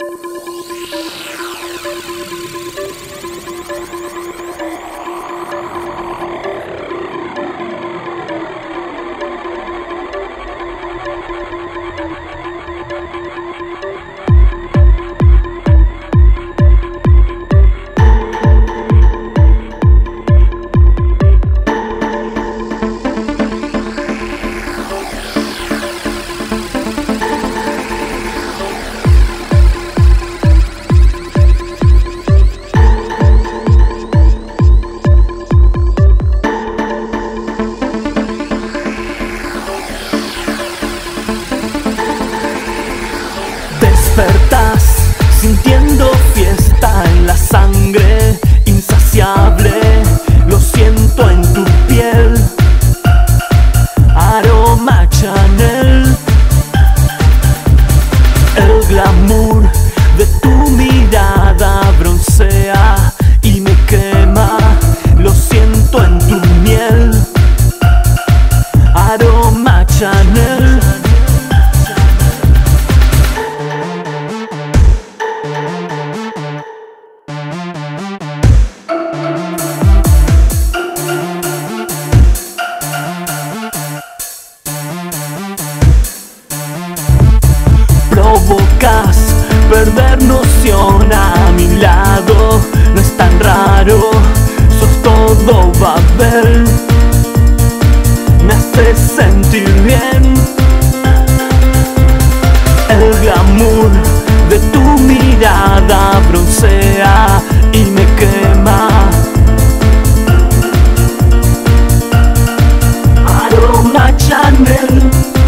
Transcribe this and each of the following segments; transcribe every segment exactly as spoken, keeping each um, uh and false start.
Despertás sintiendo fiesta en la sangre, insaciable, lo siento en tu piel. Aroma Chanel, el glamour de tu mirada broncea y me quema, lo siento en tu miel. Aroma Chanel. Provocas perder noción a mi lado, no es tan raro, sos todo Babel, me haces sentir bien. El glamour de tu mirada broncea y me quema. Aroma Chanel.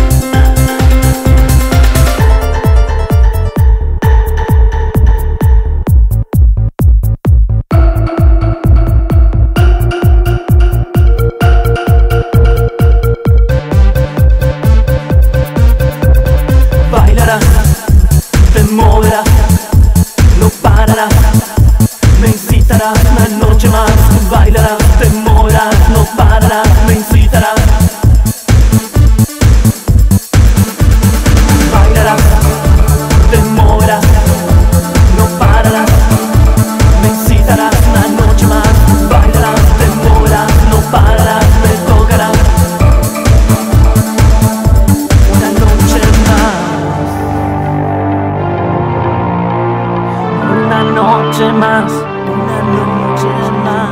Te moverás, no pararás, me incitarás una noche más. Bailarás, te moverás, no pararás, me incitarás. Bailarás, te moverás, no pararás, me incitarás una noche más. Bailarás, te moverás, no pararás, me tocarás una noche más. Una noche más, una noche más.